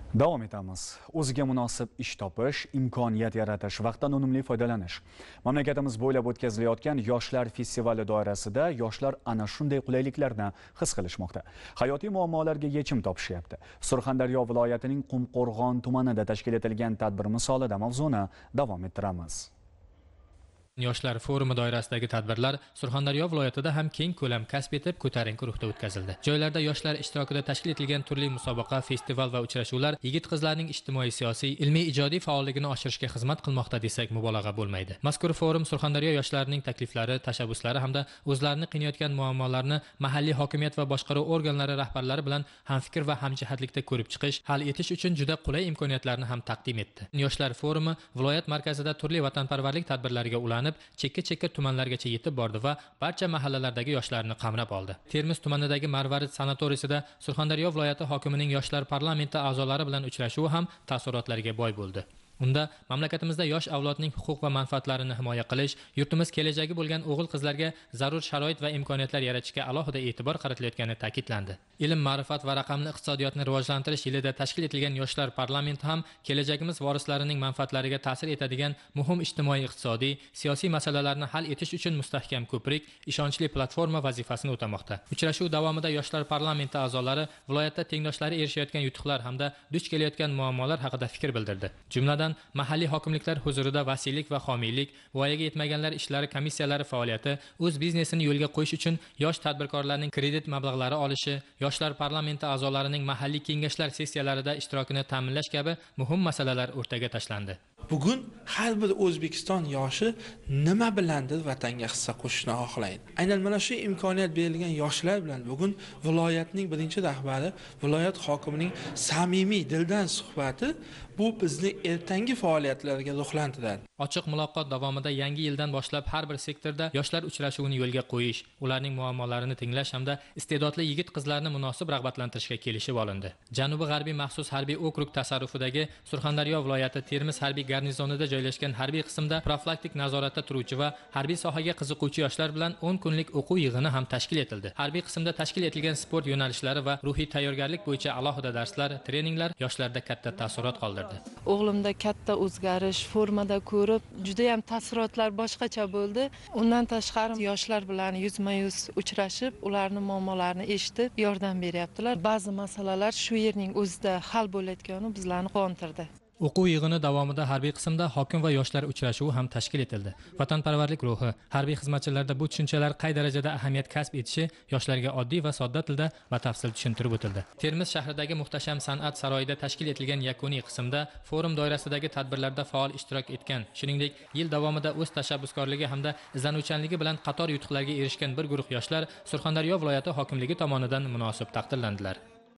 Davom etamiz. O'ziga munosib ish topish, imkoniyat yaratish, vaqtdan unumli foydalanish. Mamlakatimiz bo'ylab o'tkazilayotgan yoshlar festivali doirasida yoshlar ana shunday qulayliklarni his qilishmoqda. Hayotiy muammolarga yechim topishyapti. Surxondaryo viloyatining Qumqo'rg'on tumanida tashkil etilgan tadbir misolida mavzuni davom ettiramiz. Yoshlar forumi doirasidagi tadbirlar Surxondaryo viloyatida ham keng ko'lam kasb etib, ko'tarinki ruhda o'tkazildi. Joylarda yoshlar ishtirokida tashkil etilgan turli musobaqa, festival va uchrashuvlar yigit-qizlarning ijtimoiy, siyosiy, ilmiy, ijodiy faolligini oshirishga xizmat qilmoqda desak mubolag'a bo'lmaydi. Mazkur forum Surxondaryo yoshlarining takliflari, tashabbuslari hamda o'zlarini qiynayotgan muammolarni mahalliy hokimiyat va boshqaruv organlari rahbarlari bilan hamfikr va hamjihatlikda ko'rib chiqish, hal etish uchun juda qulay imkoniyatlarni ham taqdim etdi. Yoshlar forumi viloyat markazida turli vatanparvarlik tadbirlariga ulanib, chekka tumanlargacha yetib bordi va barcha mahallalardagi yoshlarni qamrab oldi. Termiz tumanidagi Marvarid sanatoriyasida Surxondaryo viloyati hokimining yoshlar parlamenti a'zolari bilan uchrashuvi ham taassurotlarga boy bo'ldi. Unda mamlakatimizda yosh avlodning huquq va manfaatlarini himoya qilish, yurtimiz kelajagi bo'lgan o'g'il-qizlarga zarur sharoit va imkoniyatlar yaratishga alohida e'tibor qaratilayotgani ta'kidlandi. Ilm, ma'rifat va raqamli iqtisodiyotni rivojlantirish yilida tashkil etilgan yoshlar parlamenti ham kelajagimiz vorislarining manfaatlariga ta'sir etadigan muhim ijtimoiy, iqtisodiy, siyosiy masalalarni hal etish uchun mustahkam ko'prik, ishonchli platforma vazifasini o'tamoqda. Uchrashuv davomida yoshlar parlamenti a'zolari viloyatda tengdoshlari erishayotgan yutuqlar hamda duch kelayotgan muammolar haqida fikr bildirdi. Jumladan mahalliy hokimliklar huzurida vasiylik va homiylik, voyaga yetmaganlar ishlari komissiyalari faoliyati, o'z biznesini yo'lga qo'yish uchun yosh tadbirkorlarning kredit mablag'lari olishi, yoshlar parlamenti a'zolarining mahalliy kengashlar sessiyalarida ishtirokini ta'minlash kabi muhim masalalar o'rtaga tashlandi. Bugun har bir O'zbekiston yoshi nima bilandir vatanga hissa qo'shishni xohlaydi. Aynan mana shu imkoniyat berilgan yoshlar bilan bugun viloyatning birinchi rahbari, viloyat hokimining samimiy dildan suhbati bu bizni ertangi faoliyatlarga ruhlantiradi. Ochiq muloqot davomida yangi yildan boshlab har bir sektorda yoshlar uchrashuvini yo'lga qo'yish, ularning muammolarini tinglash hamda iste'dodli yigit-qizlarni munosib rag'batlantirishga kelishib olindi. Janubi-g'arbiy maxsus harbiy okrug tasarrufidagi Surxondaryo viloyati Termiz harbiy garnizonida joylashgan harbiy qismda profilaktik nazoratda turuvchi va harbiy sohaga qiziquvchi yoshlar bilan 10 kunlik o'quv yig'ini ham tashkil etildi. Harbiy qismda tashkil etilgan sport yo'nalishlari va ruhiy tayyorgarlik bo'yicha alohida darslar, treninglar yoshlarda katta taassurot qoldirdi. O'g'limda katta o'zgarish, formada ko'rib, juda ham taassurotlar boshqacha bo'ldi. Undan tashqari yoshlar bilan yuzma-yuz uchrashib, ularning muammolarini eshitib, yordam beryaptilar. Ba'zi masalalar shu yerning o'zida hal bo'layotgani bizlarni quvontirdi. O'quv yig'ini davomida harbiy qismda hokim va yoshlar uchrashuvi ham tashkil etildi. Vatanparvarlik ruhi, harbiy xizmatchilarda bu tushunchalar qay darajada ahamiyat kasb etishi yoshlarga oddiy va sodda tilda batafsil tushuntirib o'tildi. Termiz shahridagi muhtasham san'at saroyida tashkil etilgan yakuniy qismda forum doirasidagi tadbirlarda faol ishtirok etgan, shuningdek, yil davomida o'z tashabbuskorligi hamda izlanuvchanligi bilan qator yutuqlarga erishgan bir guruh yoshlar Surxondaryo viloyati hokimligi tomonidan munosib taqdirlandilar.